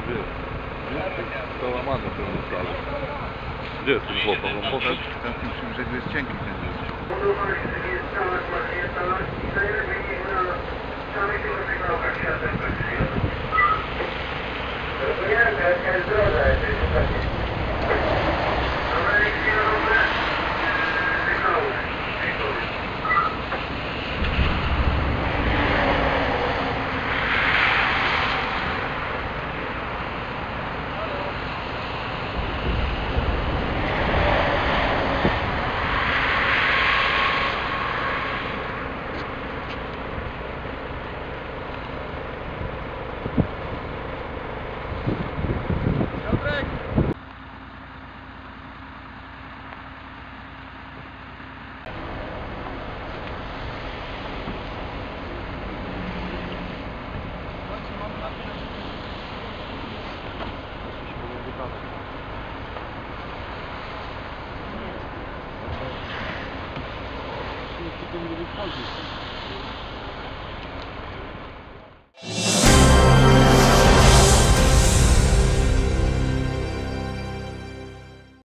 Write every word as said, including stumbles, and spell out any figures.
Wiesz, wiesz, to łamane pewnie wcale. Gdzie jest ten chłopak? On poszedł? Tam w tym przy brzegu jest cienki ten deszcz. Jeszcze nie wychodzi.